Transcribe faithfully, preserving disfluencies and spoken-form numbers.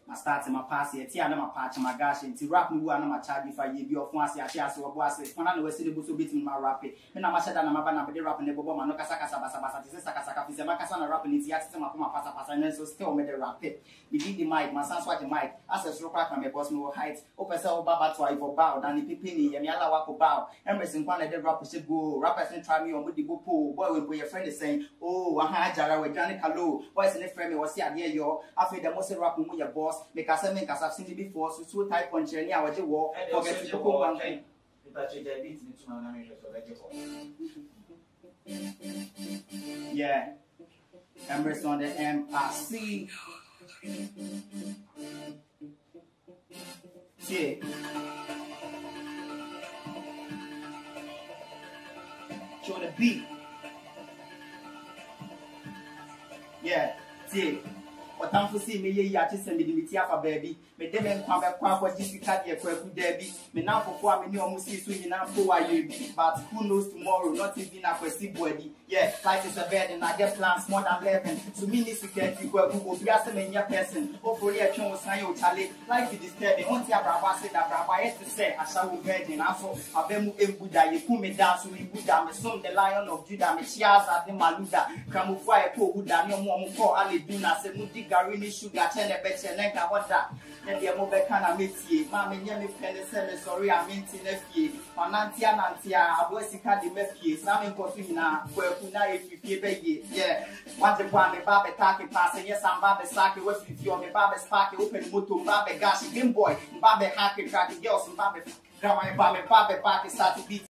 my start my pass here, tia na my patch my gosh, and rap me one my charge if I give you off once I share so boss. When I know see the boost beat me my rap it. When I'm a na mabana be rap and the bobo no kasa kasa basa basa tise saka saka fise makasa na rap ni tia tise makoma pasa pasa and so still me the rap it. Me did the mic, my son swat the mic. As a stroke crack my boss me height. Open sell baba to I for bow than the pipini and yala wako bow. Emerson one the rap should go. Rappers and try me on with the bopo. Boy when your friend is saying, oh, aha jara we Johnny Kalo. Boys in the frame was here there yo. After the most rap with your boss, make us make us have seen it before, so so type on journey I was war. Forget to go one thing. Yeah, Emerson on the M I C. See. Show the beat. Yeah, see. What I'm for see me ye ya send me the for baby. Me dem en kwa be kwa kwa Jessica de kwa ku derby. Me now for for me ni omo see so nyina for why you but who knows tomorrow not even na kwesi body. Yeah, life is a bed and I get plans more than eleven. So me need security kwa ku obi ase me nya person. Hopefully a twen osan yo chale. Life is disturbing. On ti abraba say that abraba yes to say I shall virgin aso abemu embuda ye ku me dance we buda me som the lion of Judah me chiaza de maluda. Kramu fire ko buda me omo omo ko ale duna se mu gari ni sugar ten the better than what that. Then the mobile can I meet ye. Mammy, me pen the sorry, I'm in Tinefie. Manantia Nantia, a boy sick the Mepie, some in Cofina, where Puna if you feel baby. Yeah, want the one, the Baba Taki passing, yes, I'm Baba Saki, with you on the Baba Sparky, open Mutu, Baba Gashi, Game Boy, Baba Happy Cracky Girls, and Baba Grandma, Baba, Baba, Baba, start to beat.